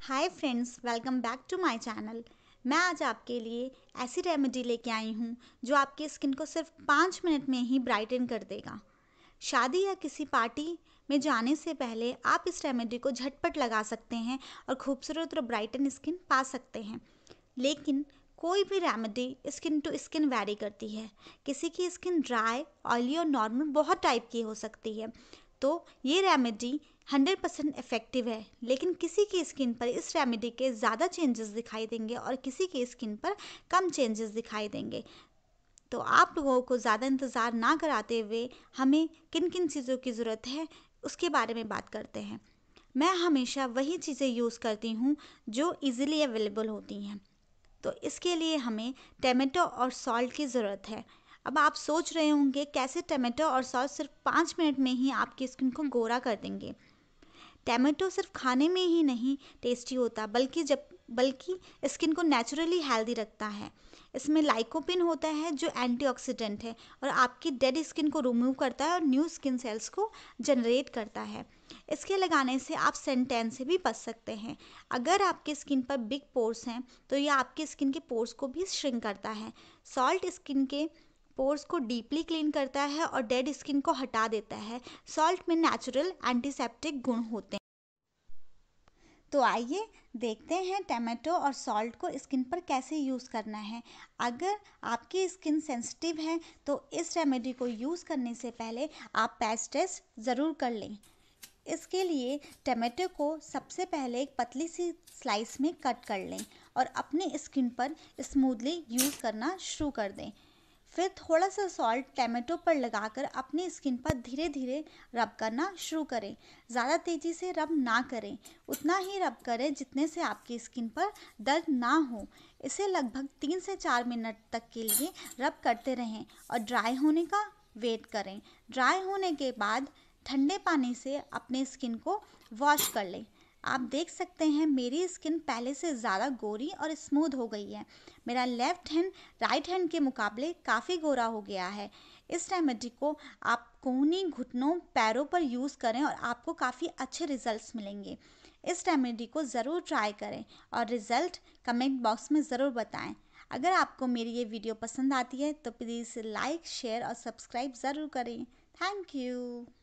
Hi friends, welcome back to my channel. मैं आज आपके लिए ऐसी रेमेडी लेके आई हूँ जो आपकी स्किन को सिर्फ 5 मिनट में ही ब्राइटन कर देगा। शादी या किसी पार्टी में जाने से पहले आप इस रेमेडी को झटपट लगा सकते हैं और खूबसूरत और ब्राइटन स्किन पा सकते हैं। लेकिन कोई भी remedy skin to skin vary करती है। किसी की स्किन ड्राई, ऑयली और नॉर्मल बहुत टाइप की हो सकती है। तो ये रेमेडी 100% इफ़ेक्टिव है, लेकिन किसी की स्किन पर इस रेमेडी के ज़्यादा चेंजेस दिखाई देंगे और किसी की स्किन पर कम चेंजेस दिखाई देंगे। तो आप लोगों को ज़्यादा इंतज़ार ना कराते हुए हमें किन किन चीज़ों की ज़रूरत है उसके बारे में बात करते हैं। मैं हमेशा वही चीज़ें यूज़ करती हूँ जो इजीली अवेलेबल होती हैं। तो इसके लिए हमें टमाटो और सॉल्ट की ज़रूरत है। अब आप सोच रहे होंगे कैसे टमाटो और सॉल्ट सिर्फ 5 मिनट में ही आपकी स्किन को गोरा कर देंगे। टमाटो सिर्फ खाने में ही नहीं टेस्टी होता, बल्कि स्किन को नेचुरली हेल्दी रखता है। इसमें लाइकोपिन होता है जो एंटीऑक्सीडेंट है और आपकी डेड स्किन को रिमूव करता है और न्यू स्किन सेल्स को जनरेट करता है। इसके लगाने से आप सन टैन से भी बच सकते हैं। अगर आपकी स्किन पर बिग पोर्स हैं तो यह आपकी स्किन के पोर्स को भी श्रिंक करता है। सॉल्ट स्किन के पोर्स को डीपली क्लीन करता है और डेड स्किन को हटा देता है। सॉल्ट में नेचुरल एंटीसेप्टिक गुण होते हैं। तो आइए देखते हैं टमाटो और सॉल्ट को स्किन पर कैसे यूज़ करना है। अगर आपकी स्किन सेंसिटिव है तो इस रेमेडी को यूज़ करने से पहले आप पैच टेस्ट ज़रूर कर लें। इसके लिए टमाटो को सबसे पहले एक पतली सी स्लाइस में कट कर लें और अपनी स्किन पर स्मूथली यूज़ करना शुरू कर दें। फिर थोड़ा सा सॉल्ट टमाटो पर लगाकर अपनी स्किन पर धीरे धीरे रब करना शुरू करें। ज़्यादा तेज़ी से रब ना करें, उतना ही रब करें जितने से आपकी स्किन पर दर्द ना हो। इसे लगभग 3 से 4 मिनट तक के लिए रब करते रहें और ड्राई होने का वेट करें। ड्राई होने के बाद ठंडे पानी से अपने स्किन को वॉश कर लें। आप देख सकते हैं मेरी स्किन पहले से ज़्यादा गोरी और स्मूथ हो गई है। मेरा लेफ़्ट हैंड राइट हैंड के मुकाबले काफ़ी गोरा हो गया है। इस रेमेडी को आप कोहनी, घुटनों, पैरों पर यूज़ करें और आपको काफ़ी अच्छे रिजल्ट्स मिलेंगे। इस रेमेडी को ज़रूर ट्राई करें और रिज़ल्ट कमेंट बॉक्स में ज़रूर बताएं। अगर आपको मेरी ये वीडियो पसंद आती है तो प्लीज़ लाइक, शेयर और सब्सक्राइब ज़रूर करें। Thank you.